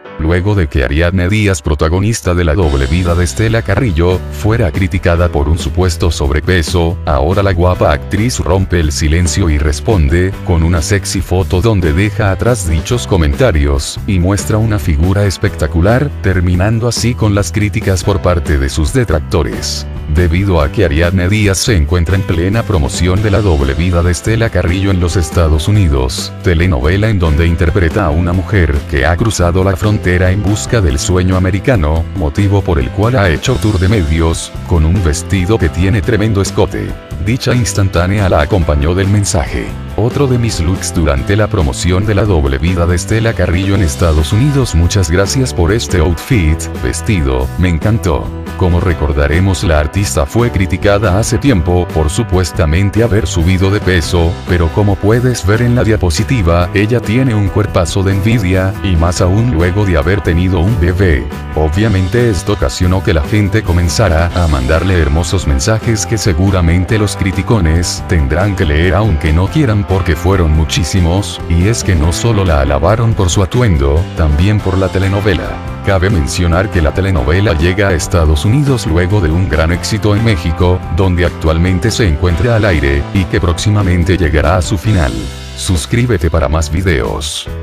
Luego de que Ariadne Díaz, protagonista de La doble vida de Estela Carrillo, fuera criticada por un supuesto sobrepeso, ahora la guapa actriz rompe el silencio y responde, con una sexy foto donde deja atrás dichos comentarios, y muestra una figura espectacular, terminando así con las críticas por parte de sus detractores. Debido a que Ariadne Díaz se encuentra en plena promoción de La doble vida de Estela Carrillo en los Estados Unidos, telenovela en donde interpreta a una mujer que ha cruzado la frontera en busca del sueño americano, motivo por el cual ha hecho tour de medios, con un vestido que tiene tremendo escote. Dicha instantánea la acompañó del mensaje: otro de mis looks durante la promoción de La doble vida de Estela Carrillo en Estados Unidos. Muchas gracias por este outfit, vestido, me encantó. Como recordaremos, la artista fue criticada hace tiempo por supuestamente haber subido de peso, pero como puedes ver en la diapositiva, ella tiene un cuerpazo de envidia, y más aún luego de haber tenido un bebé. Obviamente esto ocasionó que la gente comenzara a mandarle hermosos mensajes que seguramente los criticones tendrán que leer aunque no quieran, porque fueron muchísimos, y es que no solo la alabaron por su atuendo, también por la telenovela. Cabe mencionar que la telenovela llega a Estados Unidos luego de un gran éxito en México, donde actualmente se encuentra al aire, y que próximamente llegará a su final. Suscríbete para más videos.